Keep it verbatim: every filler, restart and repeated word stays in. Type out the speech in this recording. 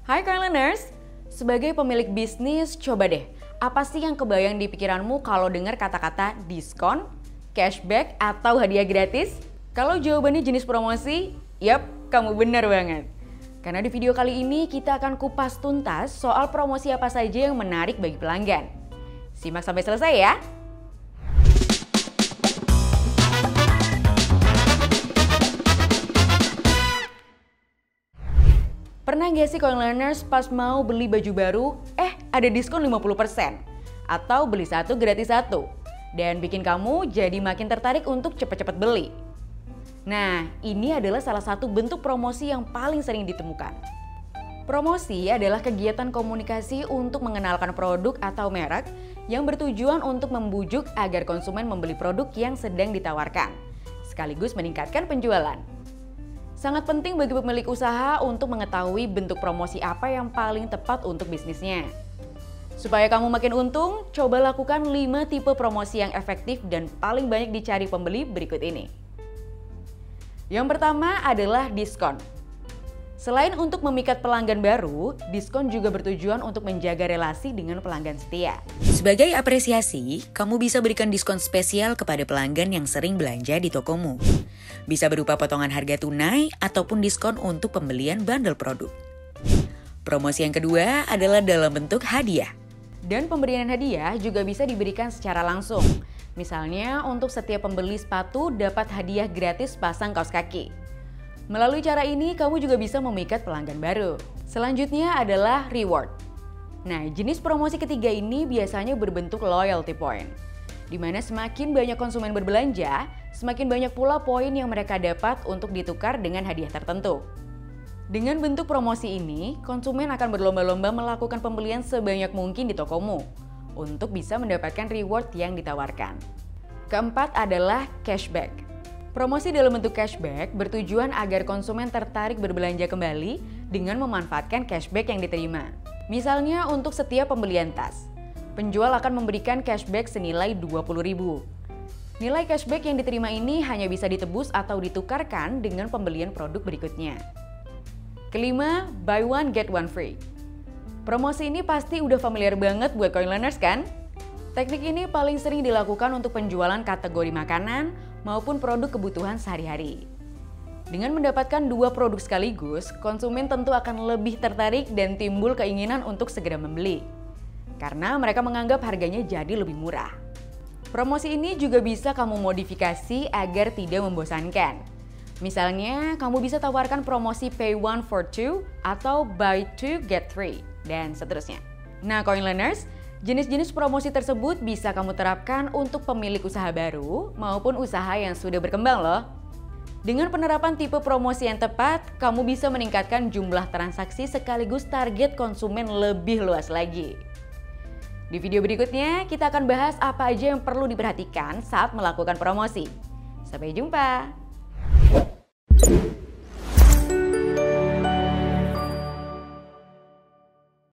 Hai Coinlearners, sebagai pemilik bisnis, coba deh, apa sih yang kebayang di pikiranmu kalau dengar kata-kata diskon, cashback, atau hadiah gratis? Kalau jawabannya jenis promosi, yap, kamu benar banget. Karena di video kali ini kita akan kupas tuntas soal promosi apa saja yang menarik bagi pelanggan. Simak sampai selesai ya. Pernah gak sih Coinlearners pas mau beli baju baru, eh ada diskon lima puluh persen? Atau beli satu gratis satu? Dan bikin kamu jadi makin tertarik untuk cepat-cepat beli. Nah, ini adalah salah satu bentuk promosi yang paling sering ditemukan. Promosi adalah kegiatan komunikasi untuk mengenalkan produk atau merek yang bertujuan untuk membujuk agar konsumen membeli produk yang sedang ditawarkan, sekaligus meningkatkan penjualan. Sangat penting bagi pemilik usaha untuk mengetahui bentuk promosi apa yang paling tepat untuk bisnisnya. Supaya kamu makin untung, coba lakukan lima tipe promosi yang efektif dan paling banyak dicari pembeli berikut ini. Yang pertama adalah diskon. Selain untuk memikat pelanggan baru, diskon juga bertujuan untuk menjaga relasi dengan pelanggan setia. Sebagai apresiasi, kamu bisa berikan diskon spesial kepada pelanggan yang sering belanja di tokomu. Bisa berupa potongan harga tunai ataupun diskon untuk pembelian bundle produk. Promosi yang kedua adalah dalam bentuk hadiah. Dan pemberian hadiah juga bisa diberikan secara langsung. Misalnya untuk setiap pembeli sepatu dapat hadiah gratis pasang kaos kaki. Melalui cara ini kamu juga bisa memikat pelanggan baru. Selanjutnya adalah reward. Nah, jenis promosi ketiga ini biasanya berbentuk loyalty point, di mana semakin banyak konsumen berbelanja, semakin banyak pula poin yang mereka dapat untuk ditukar dengan hadiah tertentu. Dengan bentuk promosi ini, konsumen akan berlomba-lomba melakukan pembelian sebanyak mungkin di tokomu untuk bisa mendapatkan reward yang ditawarkan. Keempat adalah cashback. Promosi dalam bentuk cashback bertujuan agar konsumen tertarik berbelanja kembali dengan memanfaatkan cashback yang diterima. Misalnya untuk setiap pembelian tas, penjual akan memberikan cashback senilai dua puluh ribu. Nilai cashback yang diterima ini hanya bisa ditebus atau ditukarkan dengan pembelian produk berikutnya. Kelima, buy one get one free. Promosi ini pasti udah familiar banget buat Coinlearners kan? Teknik ini paling sering dilakukan untuk penjualan kategori makanan maupun produk kebutuhan sehari-hari. Dengan mendapatkan dua produk sekaligus, konsumen tentu akan lebih tertarik dan timbul keinginan untuk segera membeli. Karena mereka menganggap harganya jadi lebih murah. Promosi ini juga bisa kamu modifikasi agar tidak membosankan. Misalnya, kamu bisa tawarkan promosi pay one for two atau buy two get three, dan seterusnya. Nah, Coinlearners, jenis-jenis promosi tersebut bisa kamu terapkan untuk pemilik usaha baru maupun usaha yang sudah berkembang loh. Dengan penerapan tipe promosi yang tepat, kamu bisa meningkatkan jumlah transaksi sekaligus target konsumen lebih luas lagi. Di video berikutnya, kita akan bahas apa aja yang perlu diperhatikan saat melakukan promosi. Sampai jumpa!